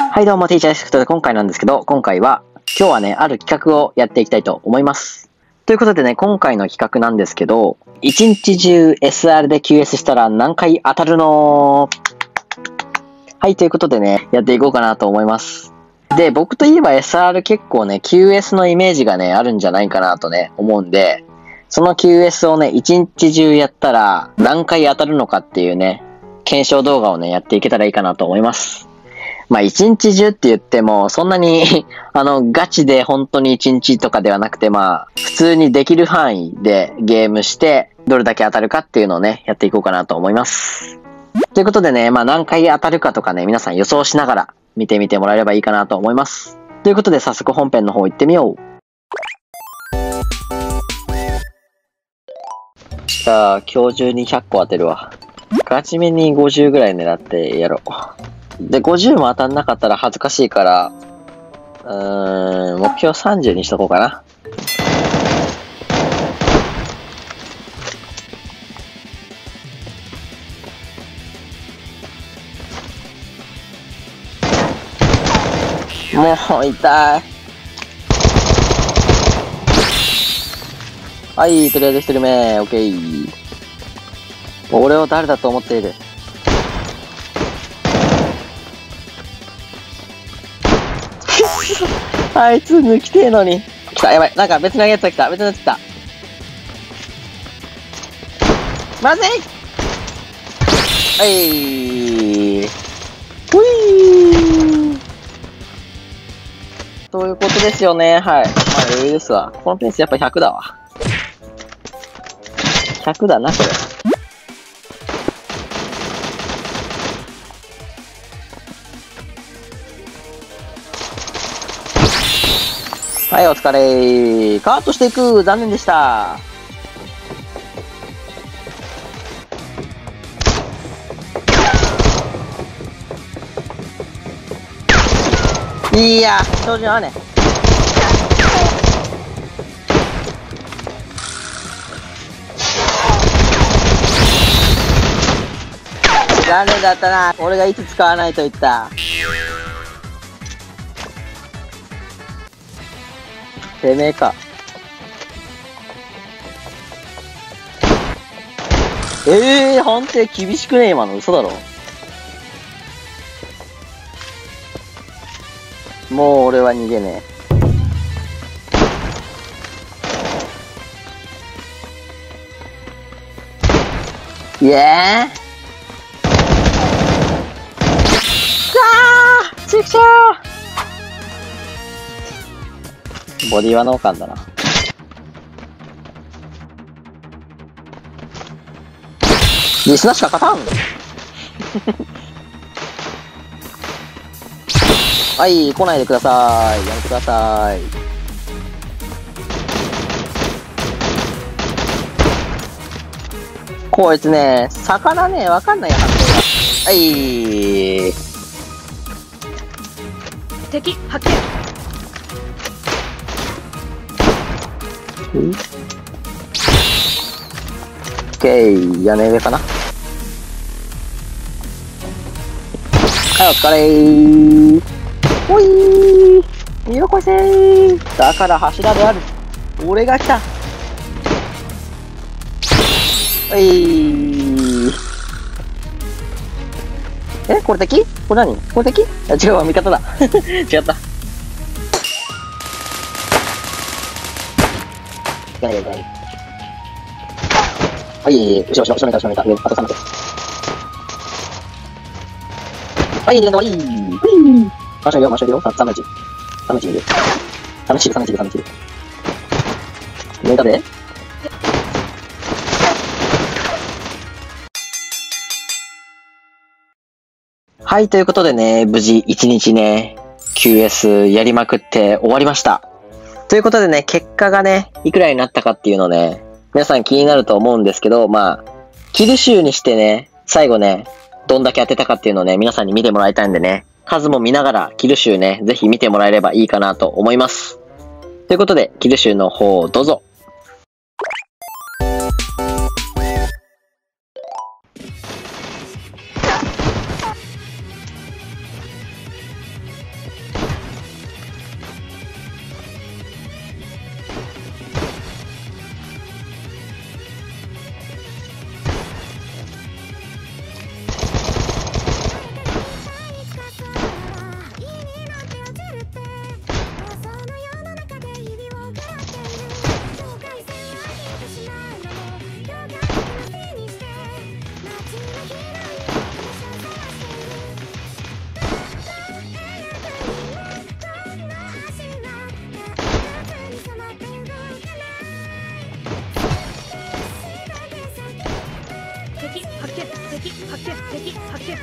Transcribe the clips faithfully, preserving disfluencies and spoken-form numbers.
はいどうも、ティーチャーです。ということで今回なんですけど、今回は、今日はね、ある企画をやっていきたいと思います。ということでね、今回の企画なんですけど、一日中 エスアール で キューエス したら何回当たるの？はい、ということでね、やっていこうかなと思います。で、僕といえば エスアール 結構ね、キューエス のイメージがね、あるんじゃないかなとね、思うんで、その キューエス をね、一日中やったら何回当たるのかっていうね、検証動画をね、やっていけたらいいかなと思います。まあ一日中って言っても、そんなにあの、ガチで本当に一日とかではなくて、まあ、普通にできる範囲でゲームして、どれだけ当たるかっていうのをね、やっていこうかなと思います。ということでね、まあ何回当たるかとかね、皆さん予想しながら見てみてもらえればいいかなと思います。ということで早速本編の方行ってみよう。じゃあ、今日中にひゃっこ当てるわ。ガチめにごじゅうぐらい狙ってやろう。で、ごじゅうも当たんなかったら恥ずかしいから、うーん、目標さんじゅうにしとこうかな。もう、痛い。はい、とりあえず一人目、オッケー。俺を誰だと思っている？あいつ抜きてえのに。来た、やばい。なんか別のやつが来た。別のやつ来た。まずい！はい。ほいー。そういうことですよね。はい。まあ余裕ですわ。このペースやっぱひゃくだわ。ひゃくだな、これ。はい、お疲れ。カートしていく。残念でした。いや、照準合わね。残念だったな。俺がいつ使わないと言った。てめえか。ええー、判定厳しくね？今の嘘だろ。もう俺は逃げねえ。イエーかーちくしょー。ボディはノーカンだな。リスナしか勝たんはい、来ないでください。やめてください。こいつね、魚ね、わかんないやつ。はい。 敵発見。 オッケー、屋根上かな。はい、お疲れー。ほいー。よこせー。だから柱である。俺が来た。はいー。え、これ敵？これ何？これ敵？あ、違うわ、味方だ。違った。はい、後ろ、後ろ、後ろ見た、後ろ見た。上、あとさんだけ。はい、連動、いい。回しよう、回しよう。さんのいち。さんのいちいる。さんのいちいる、さんのいちいる、さんのいちいる。抜いたで。はい、ということでね、無事いちにちね、キューエス やりまくって終わりました。ということでね、結果がね、いくらになったかっていうのね、皆さん気になると思うんですけど、まあ、キル集にしてね、最後ね、どんだけ当てたかっていうのをね、皆さんに見てもらいたいんでね、数も見ながらキル集ね、ぜひ見てもらえればいいかなと思います。ということで、キル集の方どうぞ。 発見、敵発見。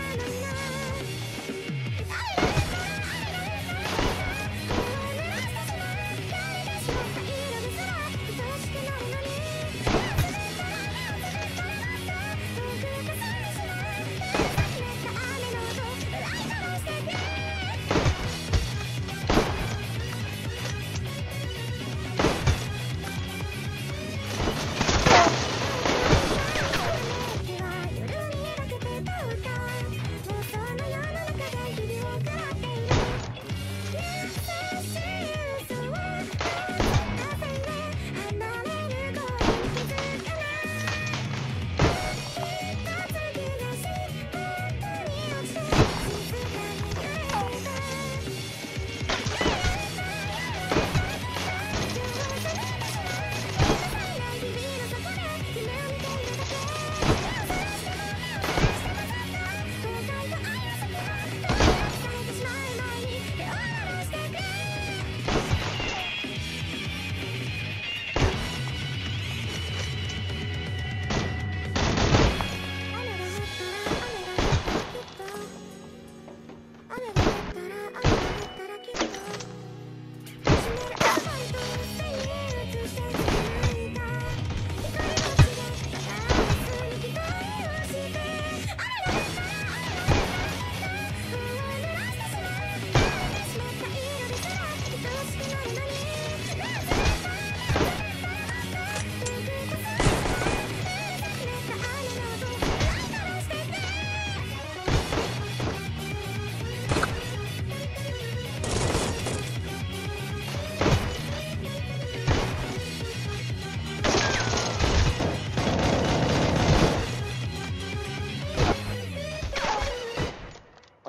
はい、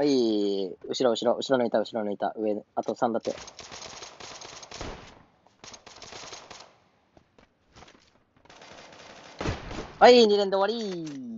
後ろ、後ろ、後ろ抜いた、後ろ抜いた、上、あとさんだって。はい、に連で終わり。